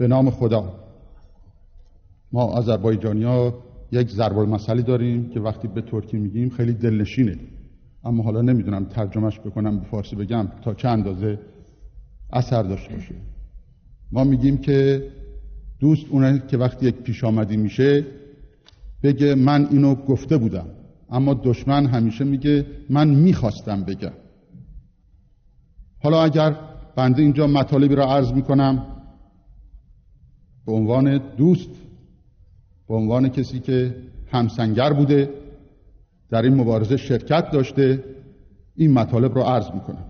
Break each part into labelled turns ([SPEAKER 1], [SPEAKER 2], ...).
[SPEAKER 1] به نام خدا. ما آذربایجانی‌ها یک ضرب المثلی داریم که وقتی به ترکی میگیم خیلی دلنشینه، اما حالا نمیدونم ترجمهش بکنم به فارسی بگم تا چه اندازه اثر داشته باشه. ما میگیم که دوست اونه که وقتی یک پیش آمدی میشه بگه من اینو گفته بودم، اما دشمن همیشه میگه من میخواستم بگم. حالا اگر بنده اینجا مطالبی را عرض میکنم به عنوان دوست، به عنوان کسی که همسنگر بوده، در این مبارزه شرکت داشته، این مطالب را عرض میکنم.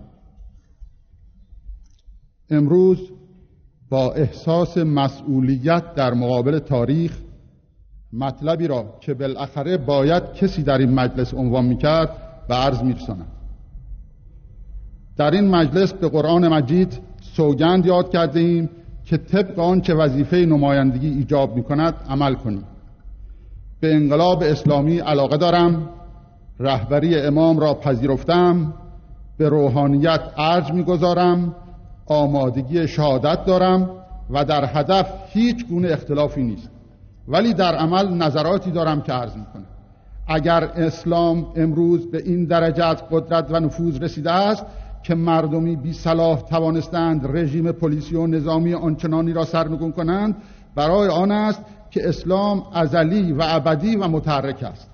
[SPEAKER 1] امروز با احساس مسئولیت در مقابل تاریخ مطلبی را که بالاخره باید کسی در این مجلس عنوان میکرد به عرض میرسانم. در این مجلس به قرآن مجید سوگند یاد کرده ایم که طبق آنچه وظیفه نمایندگی ایجاب میکند عمل کنیم. به انقلاب اسلامی علاقه دارم، رهبری امام را پذیرفتم، به روحانیت ارج میگذارم، آمادگی شهادت دارم و در هدف هیچ گونه اختلافی نیست، ولی در عمل نظراتی دارم که عرض میکنم. اگر اسلام امروز به این درجه از قدرت و نفوذ رسیده است که مردمی بی صلاح توانستند رژیم پلیسی و نظامی آنچنانی را سرنگون کنند، برای آن است که اسلام ازلی و ابدی و متحرک است.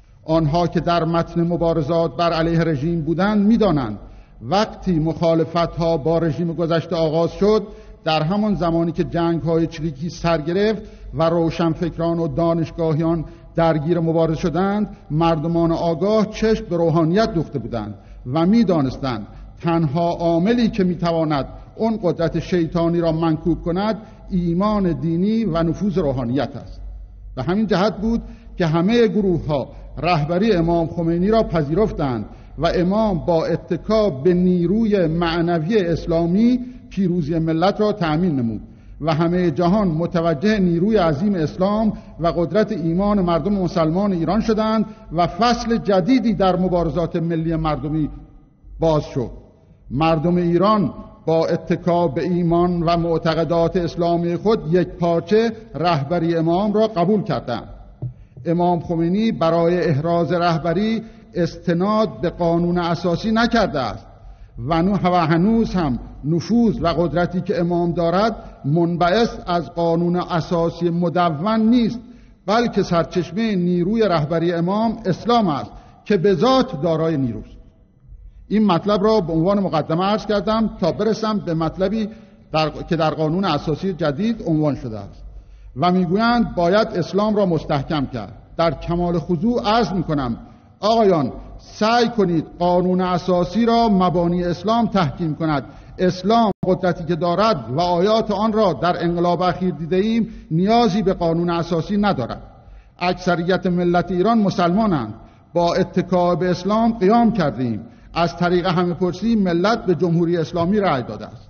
[SPEAKER 1] آنها که در متن مبارزات بر علیه رژیم بودند میدانند وقتی مخالفت‌ها با رژیم گذشته آغاز شد، در همان زمانی که جنگ‌های چریکی سر گرفت و روشنفکران و دانشگاهیان درگیر مبارزه شدند، مردمان آگاه چشم به روحانیت دوخته بودند و می‌دانستند تنها عاملی که می‌تواند اون قدرت شیطانی را منکوب کند ایمان دینی و نفوذ روحانیت است. به همین جهت بود که همه گروه‌ها رهبری امام خمینی را پذیرفتند و امام با اتکا به نیروی معنوی اسلامی پیروزی ملت را تأمین نمود و همه جهان متوجه نیروی عظیم اسلام و قدرت ایمان مردم مسلمان ایران شدند و فصل جدیدی در مبارزات ملی مردمی باز شد. مردم ایران با اتکا به ایمان و معتقدات اسلامی خود یک پارچه رهبری امام را قبول کردند. امام خمینی برای احراز رهبری استناد به قانون اساسی نکرده است و هنوز هم نفوذ و قدرتی که امام دارد منبعث از قانون اساسی مدون نیست، بلکه سرچشمه نیروی رهبری امام اسلام است که به ذات دارای نیروست. این مطلب را به عنوان مقدمه عرض کردم تا برسم به مطلبی که در قانون اساسی جدید عنوان شده است و میگویند باید اسلام را مستحکم کرد. در کمال خضوع عرض میکنم آقایان، سعی کنید قانون اساسی را مبانی اسلام تحکیم کند. اسلام قدرتی که دارد و آیات آن را در انقلاب اخیر دیده ایم نیازی به قانون اساسی ندارد. اکثریت ملت ایران مسلمانند، با اتکا به اسلام قیام کردیم. از طریق همه پرسی ملت به جمهوری اسلامی رأی داده است.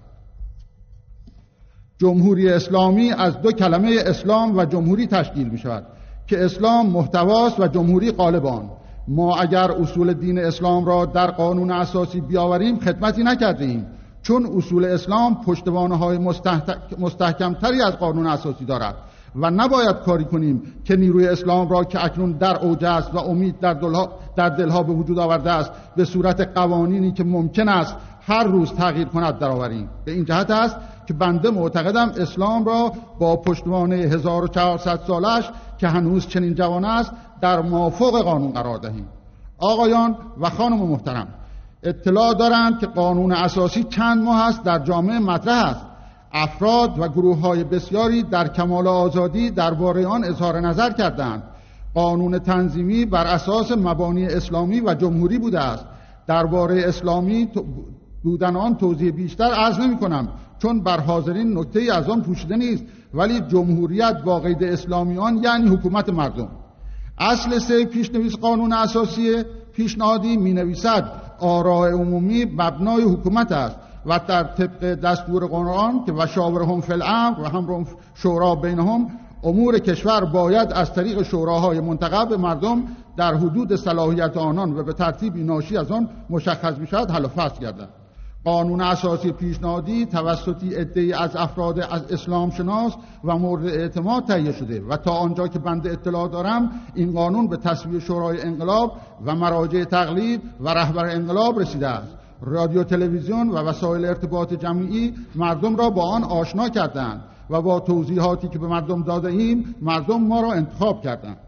[SPEAKER 1] جمهوری اسلامی از دو کلمه اسلام و جمهوری تشکیل می شود که اسلام محتواست و جمهوری قالب آن. ما اگر اصول دین اسلام را در قانون اساسی بیاوریم خدمتی نکردیم، چون اصول اسلام پشتوانه‌های مستحکم‌تری از قانون اساسی دارد و نباید کاری کنیم که نیروی اسلام را که اکنون در اوج است و امید در دلها به وجود آورده است به صورت قوانینی که ممکن است هر روز تغییر کند درآوریم. به این جهت است که بنده معتقدم اسلام را با پشتوانه 1400 سالش که هنوز چنین جوان است در مافوق قانون قرار دهیم. آقایان و خانم محترم، اطلاع دارند که قانون اساسی چند ماه است در جامعه مطرح است. افراد و گروه‌های بسیاری در کمال آزادی درباره آن اظهار نظر کردند. قانون تنظیمی بر اساس مبانی اسلامی و جمهوری بوده است. درباره اسلامی بودن آن توضیح بیشتر عرض نمی‌کنم چون بر حاضرین نکته‌ای از آن پوشیده نیست، ولی جمهوریت با قید اسلامی آن یعنی حکومت مردم. اصل 3 پیشنویس قانون اساسی پیشنهادی می‌نویسد آراء عمومی مبنای حکومت است و در طبق دستور قرآن که و شاورهم فی الامر و هم شورا بینهم، امور کشور باید از طریق شوراهای منتخب مردم در حدود صلاحیت آنان و به ترتیبی ناشی از آن مشخص می‌شود حل و فصل گردد. قانون اساسی پیشنهادی توسط عده‌ای از افراد از اسلام شناس و مورد اعتماد تهیه شده و تا آنجا که بنده اطلاع دارم این قانون به تصویب شورای انقلاب و مراجع تقلید و رهبر انقلاب رسیده است. رادیو، تلویزیون و وسایل ارتباط جمعی مردم را با آن آشنا کردند و با توضیحاتی که به مردم داده ایم مردم ما را انتخاب کردند.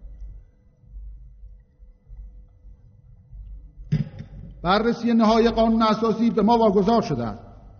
[SPEAKER 1] بررسی نهایی قانون اساسی به ما واگذار شده است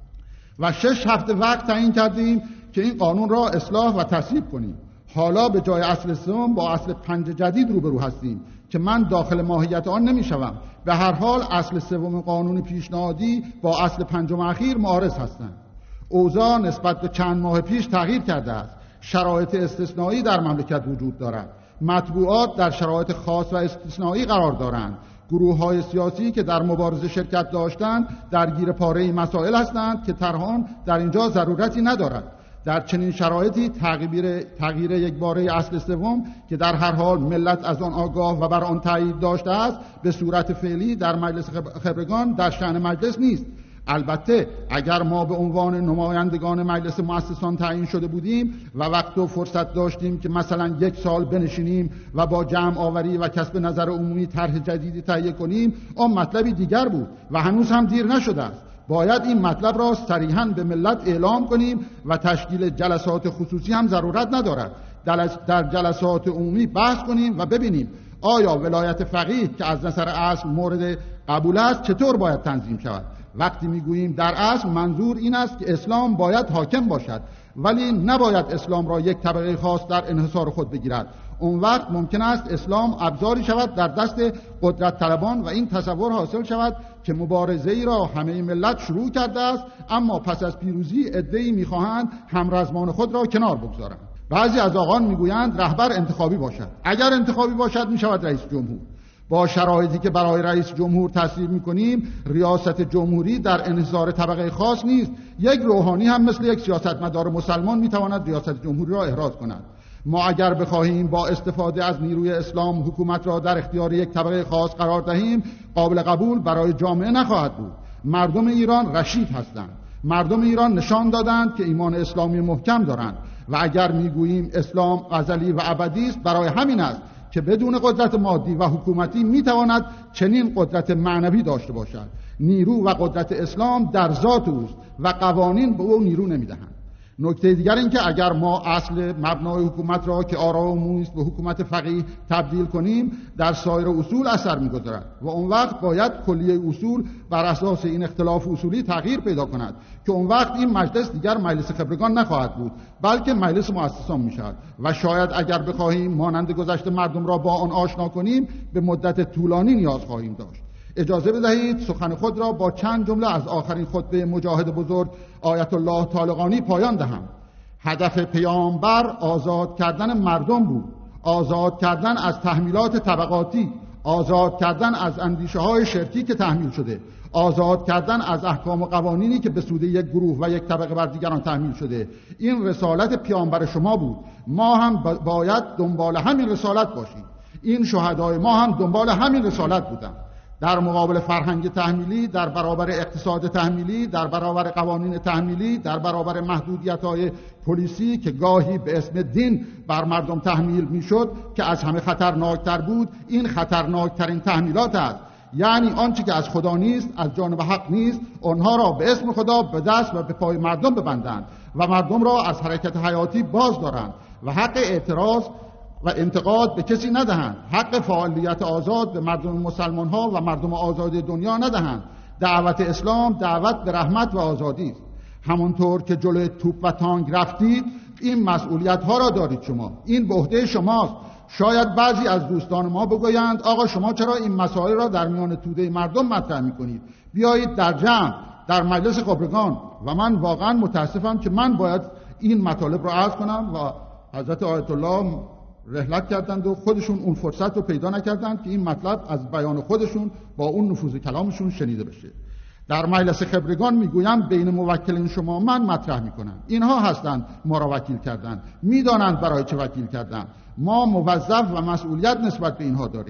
[SPEAKER 1] و 6 هفته وقت تعیین کردیم که این قانون را اصلاح و تصویب کنیم. حالا به جای اصل سوم با اصل 5 جدید روبرو هستیم که من داخل ماهیت آن نمیشوم. به هر حال اصل سوم قانون پیشنهادی با اصل 5 اخیر معارض هستند. اوضاع نسبت به چند ماه پیش تغییر کرده است. شرایط استثنایی در مملکت وجود دارد. مطبوعات در شرایط خاص و استثنایی قرار دارند. گروه‌های سیاسی که در مبارزه شرکت داشتند درگیر پاره مسائل هستند که طرحان در اینجا ضرورتی ندارد. در چنین شرایطی تغییر یکباره اصل سوم که در هر حال ملت از آن آگاه و بر آن تایید داشته است به صورت فعلی در مجلس خبرگان در شأن مجلس نیست. البته اگر ما به عنوان نمایندگان مجلس مؤسسان تعیین شده بودیم و وقت و فرصت داشتیم که مثلا 1 سال بنشینیم و با جمع آوری و کسب نظر عمومی طرح جدیدی تهیه کنیم آن مطلبی دیگر بود و هنوز هم دیر نشده است. باید این مطلب را صریحاً به ملت اعلام کنیم و تشکیل جلسات خصوصی هم ضرورت ندارد. در جلسات عمومی بحث کنیم و ببینیم آیا ولایت فقیه که از نظر اصل مورد قبول است چطور باید تنظیم شود. وقتی میگوییم در اصل منظور این است که اسلام باید حاکم باشد ولی نباید اسلام را یک طبقه خاص در انحصار خود بگیرد. اون وقت ممکن است اسلام ابزاری شود در دست قدرت طلبان و این تصور حاصل شود که مبارزه ای را همه ملت شروع کرده است اما پس از پیروزی عده‌ای میخواهند همرزمان خود را کنار بگذارند. بعضی از آقایان میگویند رهبر انتخابی باشد. اگر انتخابی باشد میشود رئیس جمهور. با شرایطی که برای رئیس جمهور تصویب میکنیم ریاست جمهوری در انحصار طبقه خاص نیست. یک روحانی هم مثل یک سیاستمدار مسلمان میتواند ریاست جمهوری را احراز کند. ما اگر بخواهیم با استفاده از نیروی اسلام حکومت را در اختیار یک طبقه خاص قرار دهیم قابل قبول برای جامعه نخواهد بود. مردم ایران رشید هستند. مردم ایران نشان دادند که ایمان اسلامی محکم دارند و اگر میگوییم اسلام ازلی و ابدی است برای همین است که بدون قدرت مادی و حکومتی میتواند چنین قدرت معنوی داشته باشد. نیرو و قدرت اسلام در ذات اوست و قوانین به او نیرو نمیدهند. نکته دیگر این که اگر ما اصل مبنای حکومت را که آرا عمومی است به حکومت فقیه تبدیل کنیم در سایر اصول اثر می‌گذارد و اون وقت باید کلیه اصول بر اساس این اختلاف اصولی تغییر پیدا کند که اون وقت این مجلس دیگر مجلس خبرگان نخواهد بود بلکه مجلس مؤسسان می‌شود و شاید اگر بخواهیم مانند گذشته مردم را با آن آشنا کنیم به مدت طولانی نیاز خواهیم داشت. اجازه بدهید سخن خود را با چند جمله از آخرین خطبه مجاهد بزرگ آیت الله طالقانی پایان دهم. هدف پیامبر آزاد کردن مردم بود، آزاد کردن از تحمیلات طبقاتی، آزاد کردن از اندیشه های شرکی که تحمیل شده، آزاد کردن از احکام و قوانینی که به سود یک گروه و یک طبقه بر دیگران تحمیل شده. این رسالت پیامبر شما بود. ما هم باید دنبال همین رسالت باشیم. این شهدای ما هم دنبال همین رسالت بودند. در مقابل فرهنگ تحمیلی، در برابر اقتصاد تحمیلی، در برابر قوانین تحمیلی، در برابر محدودیت‌های پلیسی که گاهی به اسم دین بر مردم تحمیل میشد که از همه خطرناکتر بود، این خطرناکترین تحمیلات است. یعنی آنچه که از خدا نیست، از جانب حق نیست، آنها را به اسم خدا به دست و به پای مردم ببندند و مردم را از حرکت حیاتی باز دارند و حق اعتراض و انتقاد به کسی ندهند، حق فعالیت آزاد به مردم مسلمان ها و مردم آزاد دنیا ندهند. دعوت اسلام دعوت به رحمت و آزادی است. همونطور که جلوی توپ و تانک رفتید این مسئولیت ها را دارید شما، این به عهده شماست. شاید بعضی از دوستان ما بگویند آقا شما چرا این مسائل را در میان توده مردم مطرح میکنید؟ بیایید در جمع در مجلس خبرگان. و من واقعا متاسفم که من باید این مطالب را عرض کنم و حضرت آیت الله رحلت کردند و خودشون اون فرصت رو پیدا نکردند که این مطلب از بیان خودشون با اون نفوذ کلامشون شنیده بشه. در مجلس خبرگان میگویم بین موکلین شما من مطرح میکنم. اینها هستند ما را وکیل کردند، میدانند برای چه وکیل کردند. ما موظف و مسئولیت نسبت به اینها داریم.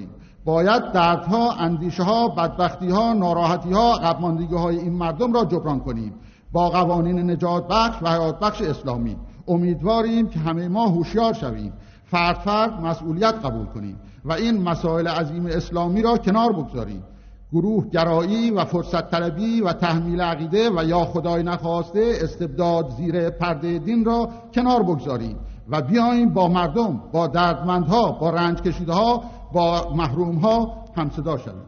[SPEAKER 1] باید دردها، اندیشه‌ها، بدبختی‌ها، ناراحتی‌ها، عقب‌ماندگی‌های این مردم را جبران کنیم با قوانین نجات بخش و حیات بخش اسلامی. امیدواریم که همه ما هوشیار شویم، فرد فرد مسئولیت قبول کنیم و این مسائل عظیم اسلامی را کنار بگذاریم. گروه گرایی و فرصت طلبی و تحمیل عقیده و یا خدای نخواسته استبداد زیر پرده دین را کنار بگذاریم و بیاییم با مردم، با دردمندها، با رنج کشیده‌ها، با محروم‌ها همصدا شویم.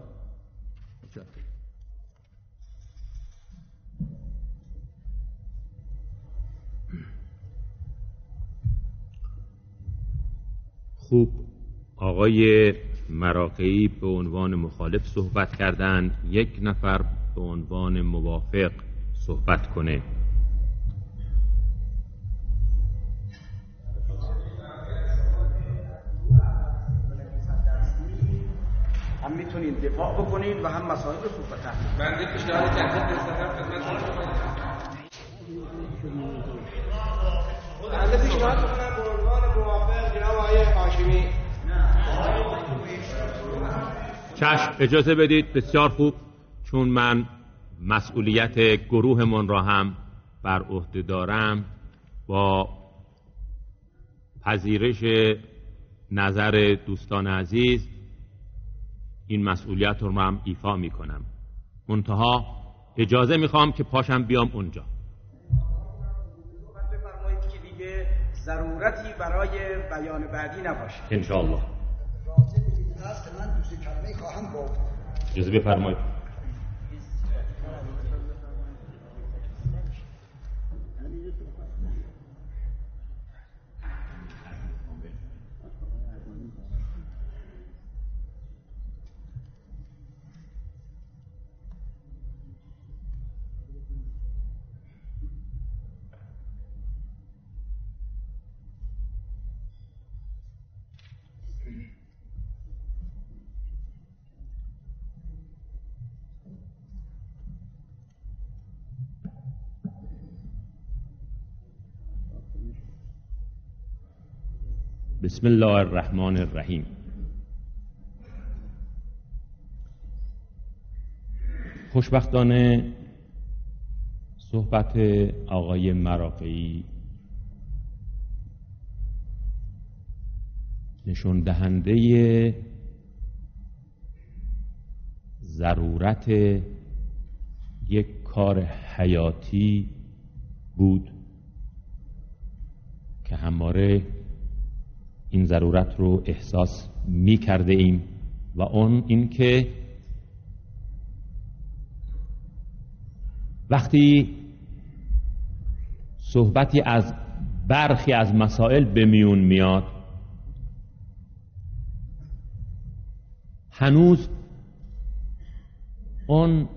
[SPEAKER 2] خوب، آقای مراقعی به عنوان مخالف صحبت کردند، یک نفر به عنوان موافق صحبت کنه.
[SPEAKER 3] هم میتونین دفاع بکنین و هم مسائل رو صحبت کنین.
[SPEAKER 4] بنده پیشنهاد جدید بزنم خدمت شما. بنده پیشنهاد می‌کنم به عنوان موافق جناب آقای هاشمی.
[SPEAKER 2] چشم، اجازه بدید. بسیار خوب، چون من مسئولیت گروهمون را هم بر عهده دارم، با پذیرش نظر دوستان عزیز این مسئولیت رو هم ایفا میکنم. منتها اجازه میخوام که پاشم بیام اونجا.
[SPEAKER 3] بفرمایید که دیگه ضرورتی برای بیان بعدی نباشه.
[SPEAKER 2] انشاءالله.
[SPEAKER 5] من دوست کلمه خواهم گفت.
[SPEAKER 2] اجازه بفرمایید. بسم الله الرحمن الرحیم. خوشبختانه صحبت آقای مراقعی نشون دهنده ضرورت یک کار حیاتی بود که همواره این ضرورت رو احساس می کرده ایم و اون این که وقتی صحبتی از برخی از مسائل به میون میاد، هنوز اون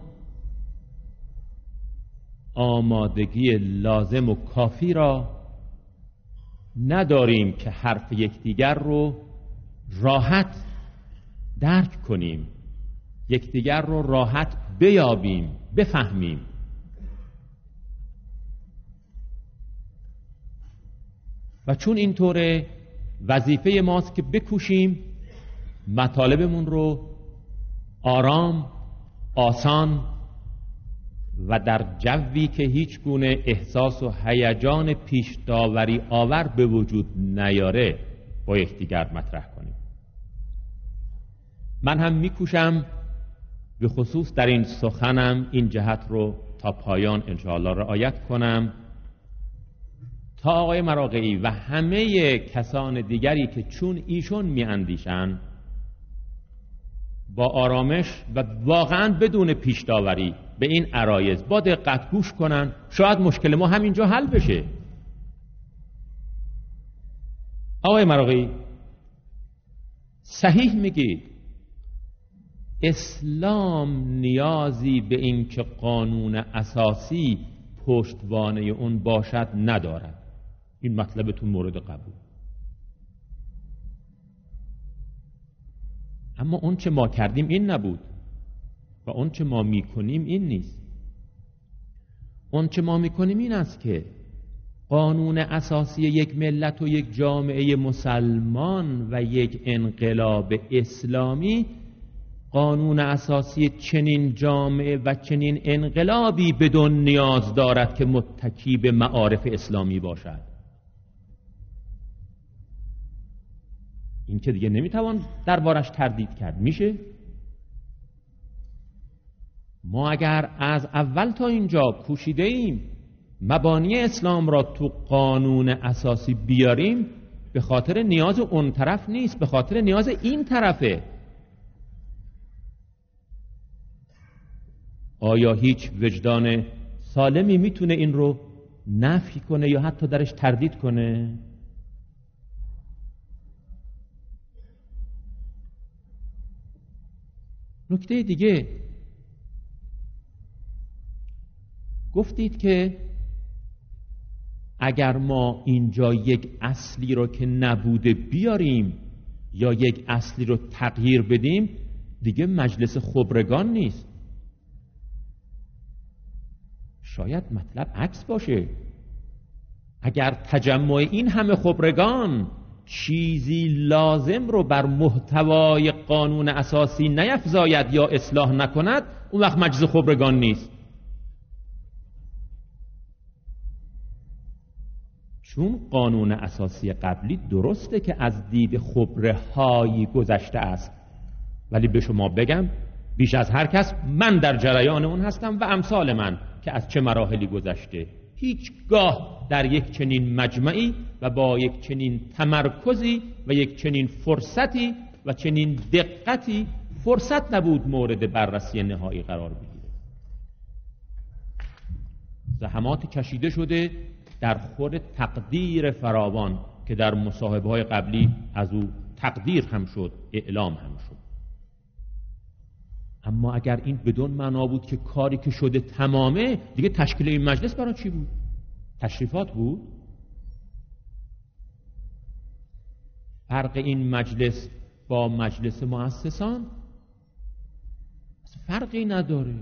[SPEAKER 2] آمادگی لازم و کافی را نداریم که حرف یکدیگر رو راحت درک کنیم، یکدیگر رو راحت بیابیم، بفهمیم. و چون اینطوره، وظیفه ماست که بکوشیم مطالبمون رو آرام، آسان و در جوی که هیچ گونه احساس و هیجان پیش داوری آور به وجود نیاره با یکدیگر مطرح کنیم. من هم میکوشم به خصوص در این سخنم این جهت رو تا پایان انشاءالله رعایت کنم تا آقای مراقعی و همه کسان دیگری که چون ایشون میاندیشن با آرامش و واقعا بدون پیش داوری به این عرایض با دقت گوش کنن، شاید مشکل ما همینجا حل بشه. آقای مراقعی، صحیح میگید اسلام نیازی به این که قانون اساسی پشتوانه اون باشد ندارد. این مطلبتون مورد قبول. اما اون چه ما کردیم این نبود و اون چه ما میکنیم این نیست. اون چه ما میکنیم این است که قانون اساسی یک ملت و یک جامعه مسلمان و یک انقلاب اسلامی قانون اساسی چنین جامعه و چنین انقلابی بدون نیاز دارد که متکی به معارف اسلامی باشد. این که دیگه نمیتوان دربارش تردید کرد. میشه ما اگر از اول تا اینجا کوشیده ایم مبانی اسلام را تو قانون اساسی بیاریم، به خاطر نیاز اون طرف نیست، به خاطر نیاز این طرفه. آیا هیچ وجدان سالمی میتونه این رو نفی کنه یا حتی درش تردید کنه؟ نکته دیگه، گفتید که اگر ما اینجا یک اصلی رو که نبوده بیاریم یا یک اصلی رو تغییر بدیم دیگه مجلس خبرگان نیست. شاید مطلب عکس باشه. اگر تجمع این همه خبرگان چیزی لازم رو بر محتوای قانون اساسی نیفزاید یا اصلاح نکند، اون وقت مجلس خبرگان نیست. چون قانون اساسی قبلی درسته که از دید خبره هایی گذشته است، ولی به شما بگم بیش از هر کس من در جریان اون هستم و امثال من که از چه مراحلی گذشته. هیچگاه در یک چنین مجمعی و با یک چنین تمرکزی و یک چنین فرصتی و چنین دقتی فرصت نبود مورد بررسی نهایی قرار بگیره. زحمات کشیده شده در خور تقدیر فراوان که در مصاحبه‌های قبلی از او تقدیر هم شد، اعلام هم شد. اما اگر این بدون معنا بود که کاری که شده تمامه، دیگه تشکیل این مجلس برای چی بود؟ تشریفات بود؟ فرق این مجلس با مجلس مؤسسان فرقی نداره.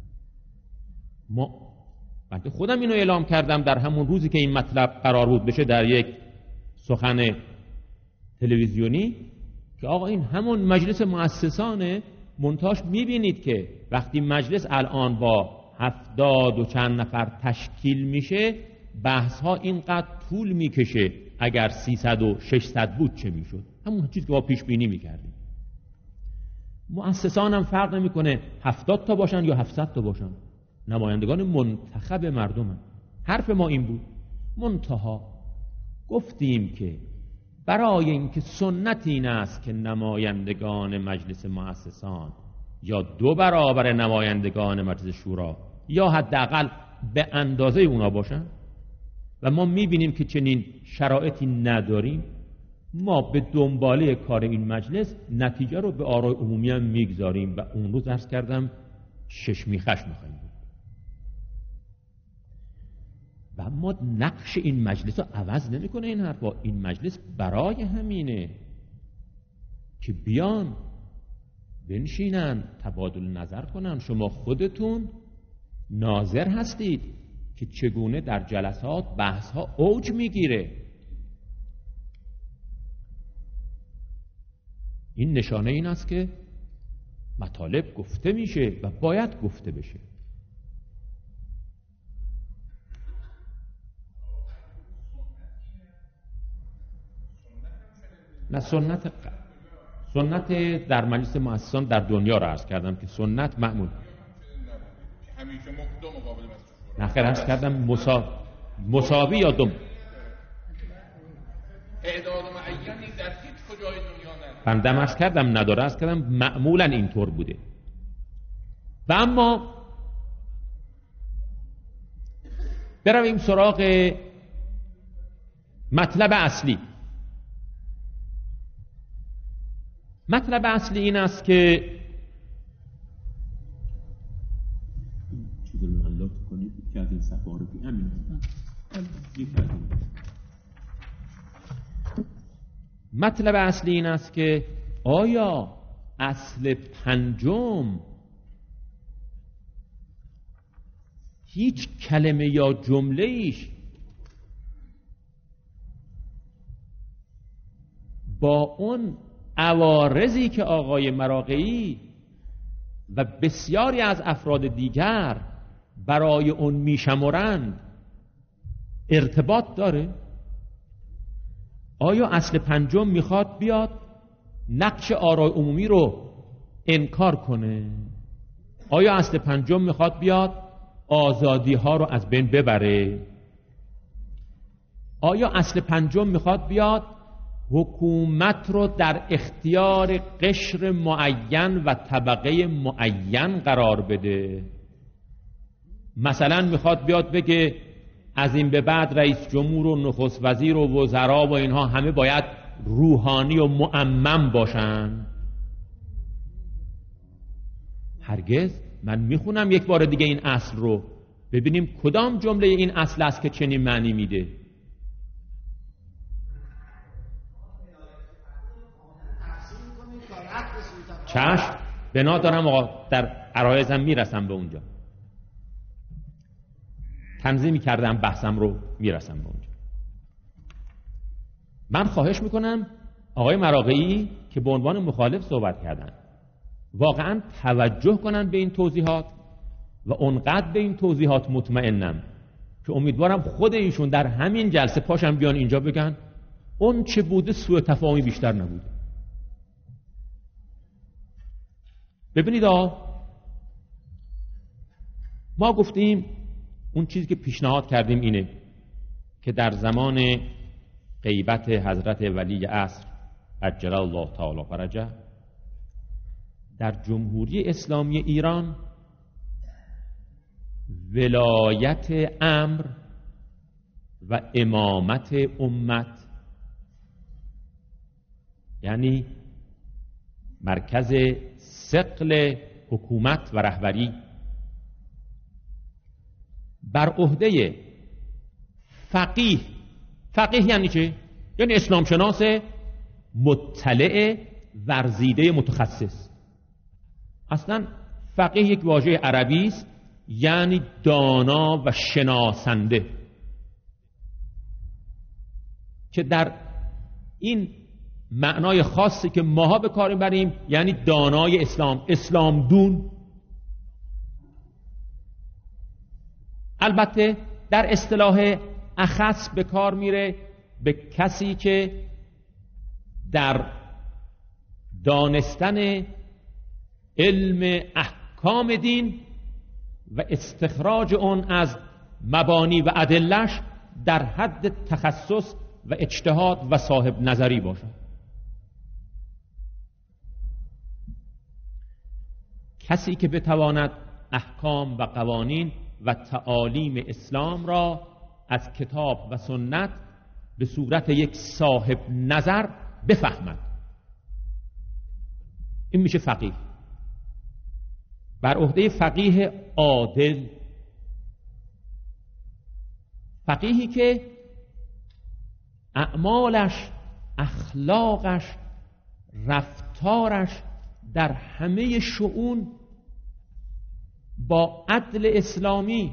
[SPEAKER 2] من خودم اینو اعلام کردم در همون روزی که این مطلب قرار بود بشه در یک سخن تلویزیونی که آقا این همون مجلس مؤسسانه. منتاش میبینید که وقتی مجلس الان با 70 و چند نفر تشکیل میشه، بحث ها اینقدر طول میکشه. اگر 300 و 600 بود چه میشد؟ همون چیزی که ما پیش بینی میکردیم. مؤسسان هم فرق نمیکنه 70 تا باشن یا 700 تا باشن، نمایندگان منتخب مردم. حرف ما این بود. منتها گفتیم که برای اینکه سنت این است که نمایندگان مجلس مؤسسان یا 2 برابر نمایندگان مجلس شورا یا حداقل به اندازه اونا باشن و ما میبینیم که چنین شرایطی نداریم، ما به دنباله کار این مجلس نتیجه رو به آرای عمومی هم میگذاریم و اون روز عرض کردم 6 میخش میخوایم بود. و اما نقش این مجلس رو عوض نمیکنه این حرفا. این مجلس برای همینه که بیان بنشینن تبادل نظر کنن. شما خودتون ناظر هستید که چگونه در جلسات بحث ها اوج میگیره. این نشانه این است که مطالب گفته میشه و باید گفته بشه. نه، سنت در مجلس مؤسسان در دنیا را عرض کردم که سنت معمول
[SPEAKER 1] همیشه دو مقابل
[SPEAKER 2] نه خیر عرض کردم مساوی یا دو
[SPEAKER 1] اعداد معینی در هیچ کجای دنیا نداره.
[SPEAKER 2] بندم عرض کردم نداره، عرض کردم معمولا اینطور بوده. و اما برویم سراغ مطلب اصلی. مطلب اصلی این است که مطلب اصلی این است که آیا اصل پنجم هیچ کلمه یا جمله ایش با اون عوارضی که آقای مراغه‌ای و بسیاری از افراد دیگر برای اون میشمرند ارتباط داره؟ آیا اصل پنجم میخواد بیاد نقش آرای عمومی رو انکار کنه؟ آیا اصل پنجم میخواد بیاد آزادی ها رو از بین ببره؟ آیا اصل پنجم میخواد بیاد حکومت رو در اختیار قشر معین و طبقه معین قرار بده؟ مثلا میخواد بیاد بگه از این به بعد رئیس جمهور و نخست وزیر و وزرا و اینها همه باید روحانی و مؤمن باشن؟ هرگز. من میخونم یک بار دیگه این اصل رو، ببینیم کدام جمله این اصل است که چنین معنی میده. چشم، بنا دارم آقا، در عرایزم میرسم به اونجا، تنظیمی کردم بحثم رو، میرسم به اونجا. من خواهش میکنم آقای مراغه‌ای که به عنوان مخالف صحبت کردن واقعا توجه کنن به این توضیحات و اونقدر به این توضیحات مطمئنم که امیدوارم خود ایشون در همین جلسه پاشن بیان اینجا بگن اون چه بوده سوء تفاهمی بیشتر نبوده. ببینید ما گفتیم اون چیزی که پیشنهاد کردیم اینه که در زمان غیبت حضرت ولی عصر عجل الله تعالی فرجه در جمهوری اسلامی ایران ولایت امر و امامت امت، یعنی مرکز ثقل حکومت و رهبری، بر عهده فقیه. فقیه یعنی چه؟ یعنی اسلام شناس مطلع ورزیده متخصص. اصلا فقیه یک واژه عربی است، یعنی دانا و شناسنده، که در این معنای خاصی که ماها به کار میبریم یعنی دانای اسلام، اسلام دون. البته در اصطلاح اخص به کار میره به کسی که در دانستن علم احکام دین و استخراج اون از مبانی و ادلش در حد تخصص و اجتهاد و صاحب نظری باشد. کسی که بتواند احکام و قوانین و تعالیم اسلام را از کتاب و سنت به صورت یک صاحب نظر بفهمد، این میشه فقیه. بر عهده فقیه عادل، فقیهی که اعمالش، اخلاقش، رفتارش در همه شؤون با عدل اسلامی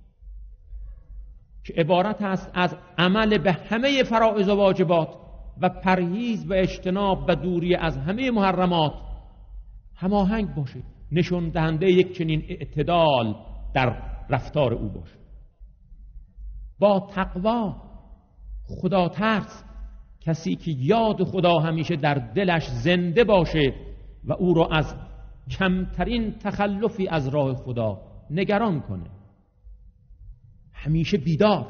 [SPEAKER 2] که عبارت است از عمل به همه فرائض و واجبات و پرهیز و اجتناب و دوری از همه محرمات هماهنگ باشه، نشون دهنده یک چنین اعتدال در رفتار او باشه. با تقوا، خدا ترس، کسی که یاد خدا همیشه در دلش زنده باشه و او را از کمترین تخلفی از راه خدا نگران کنه، همیشه بیدار،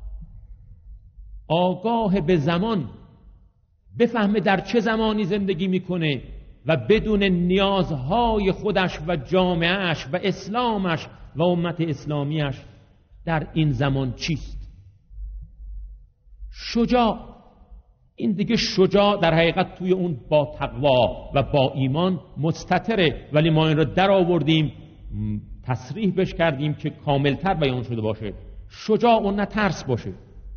[SPEAKER 2] آگاه به زمان، بفهمه در چه زمانی زندگی میکنه و بدون نیازهای خودش و جامعهش و اسلامش و امت اسلامیش در این زمان چیست. شجاع، این دیگه شجاع در حقیقت توی اون با تقوا و با ایمان مستتره، ولی ما این رو در آوردیم تصریح بش کردیم که کاملتر بیان شده باشه. شجاع و نه ترس باشه،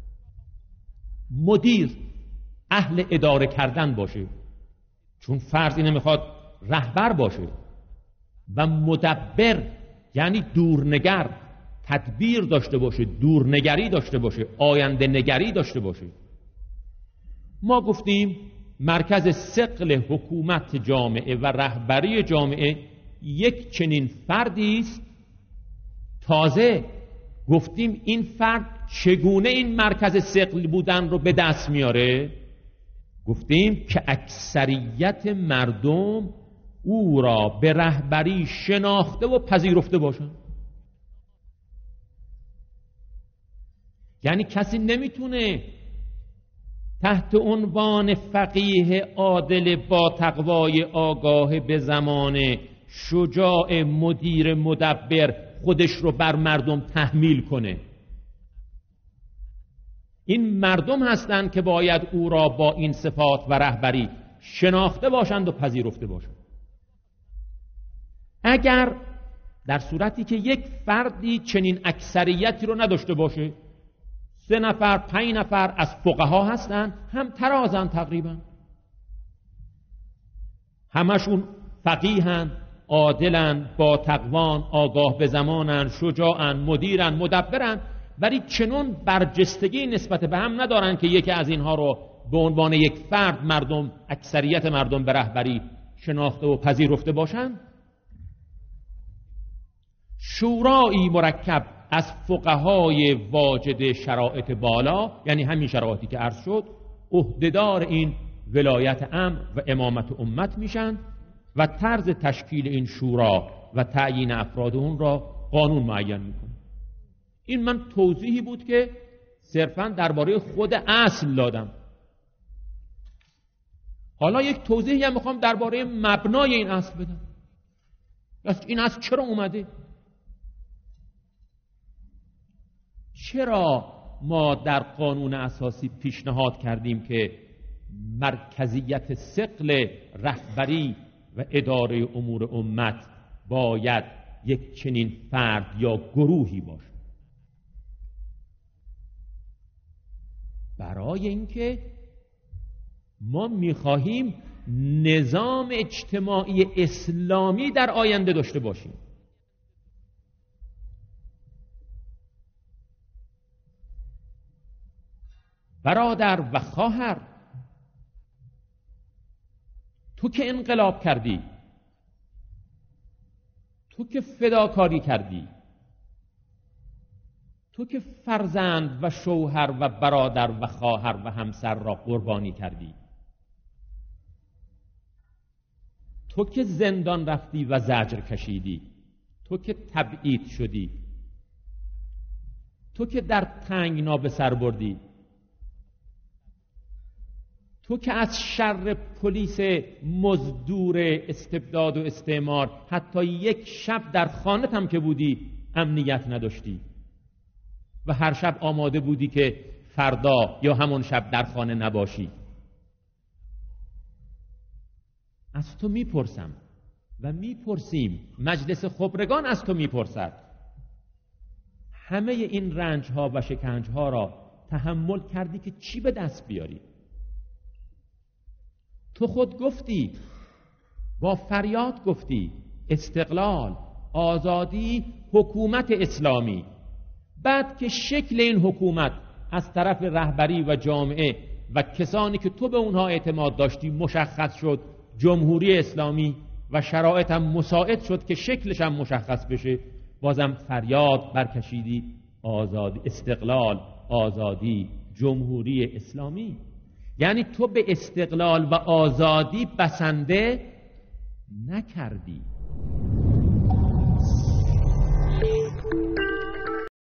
[SPEAKER 2] مدیر، اهل اداره کردن باشه، چون فرض اینه میخواد رهبر باشه، و مدبر یعنی دورنگر، تدبیر داشته باشه، دورنگری داشته باشه، آینده نگری داشته باشه. ما گفتیم مرکز ثقل حکومت جامعه و رهبری جامعه یک چنین فردی است. تازه گفتیم این فرد چگونه این مرکز ثقل بودن رو به دست میاره؟ گفتیم که اکثریت مردم او را به رهبری شناخته و پذیرفته باشند. یعنی کسی نمیتونه تحت عنوان فقیه عادل با تقوای آگاه به زمان شجاع مدیر مدبر خودش رو بر مردم تحمیل کنه. این مردم هستند که باید او را با این صفات و رهبری شناخته باشند و پذیرفته باشند. اگر در صورتی که یک فردی چنین اکثریتی رو نداشته باشه، 3 نفر 5 نفر از فقها هستند، هم ترازن، تقریبا همشون فقیهن، عادلن، با تقوان، آگاه به زمانن، شجاعن، مدیرن، مدبرن، ولی چنون برجستگی نسبت به هم ندارن که یکی از اینها رو به عنوان یک فرد مردم، اکثریت مردم به رهبری شناخته و پذیرفته باشن. شورایی مرکب از فقهای واجد شرایط بالا، یعنی همین شرایطی که عرض شد، عهدهدار این ولایت امر و امامت امت میشن و طرز تشکیل این شورا و تعیین افراد اون را قانون معین میکنه. این من توضیحی بود که صرفاً درباره خود اصل دادم. حالا یک توضیحی هم میخوام درباره مبنای این اصل بدم. این اصل چرا اومده؟ چرا ما در قانون اساسی پیشنهاد کردیم که مرکزیت ثقل رهبری و اداره امور امت باید یک چنین فرد یا گروهی باشه؟ برای اینکه ما میخواهیم نظام اجتماعی اسلامی در آینده داشته باشیم. برادر و خواهر، تو که انقلاب کردی، تو که فداکاری کردی، تو که فرزند و شوهر و برادر و خواهر و همسر را قربانی کردی، تو که زندان رفتی و زجر کشیدی، تو که تبعید شدی، تو که در تنگنا به سر بردی، تو که از شر پلیس مزدور استبداد و استعمار حتی یک شب در خانت هم که بودی امنیت نداشتی و هر شب آماده بودی که فردا یا همون شب در خانه نباشی. از تو میپرسم و میپرسیم، مجلس خبرگان از تو میپرسد، همه این رنج ها و شکنج ها را تحمل کردی که چی به دست بیاری؟ تو خود گفتی، با فریاد گفتی استقلال، آزادی، حکومت اسلامی. بعد که شکل این حکومت از طرف رهبری و جامعه و کسانی که تو به اونها اعتماد داشتی مشخص شد، جمهوری اسلامی، و شرایط هم مساعد شد که شکلش هم مشخص بشه، بازم فریاد برکشیدی آزادی، استقلال، آزادی، جمهوری اسلامی. یعنی تو به استقلال و آزادی بسنده نکردی.